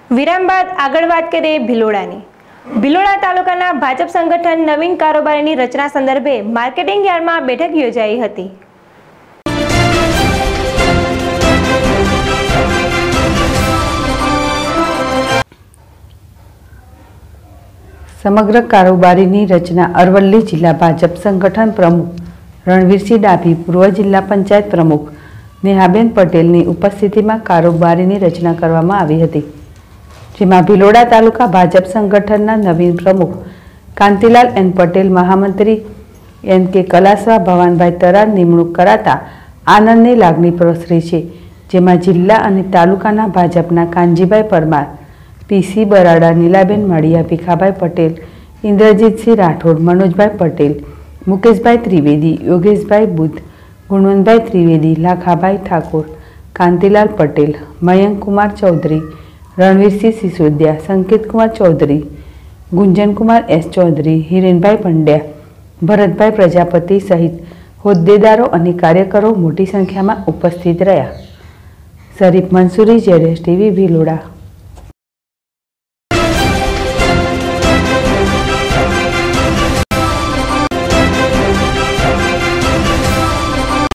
વિરામ બાદ આગળ વાત કરીએ ભિલોડાની। ભિલોડા તાલુકાના ભાજપ સંગઠન નવીન કારોબારીની રચના સંદર્ભે માર્કેટિંગ યાર્ડમાં બેઠક યોજાઈ હતી। સમગ્ર કારોબારીની રચના અરવલ્લી જિલ્લા ભાજપ સંગઠન પ્રમુખ રણવીરસિંહ ડાભી, પૂર્વ જિલ્લા પંચાયત પ્રમુખ નેહાબેન પટેલની ઉપસ્થિતિમાં કારોબારીની રચના કરવામાં આવી હતી, જેમાં ભિલોડા તાલુકા ભાજપ સંગઠનના નવીન પ્રમુખ કાંતિલાલ એન પટેલ, મહામંત્રી એન કે કલાસવા, ભવાનભાઈ તરાર નિમણૂક કરાતા આનંદની લાગણી પ્રસરી છે, જેમાં જિલ્લા અને તાલુકાના ભાજપના કાનજીભાઈ પરમાર, પીસી બરાડા, નીલાબેન માળિયા, ભીખાભાઈ પટેલ, ઇન્દ્રજીતસિંહ રાઠોડ, મનોજભાઈ પટેલ, મુકેશભાઈ ત્રિવેદી, યોગેશભાઈ બુદ્ધ, ગુણવંતભાઈ ત્રિવેદી, લાખાભાઈ ઠાકોર, કાંતિલાલ પટેલ, મયંકકુમાર ચૌધરી, રણવીરસિંહ સિસોદિયા, સંકેતકુમાર ચૌધરી, ગુંજનકુમાર એસ ચૌધરી, હિરેનભાઈ પંડ્યા, ભરતભાઈ પ્રજાપતિ સહિત હોદ્દેદારો અને કાર્યકરો મોટી સંખ્યામાં ઉપસ્થિત રહ્યા। શરીફ મંસૂરી, જેડેશ ટીવી, ભિલોડા।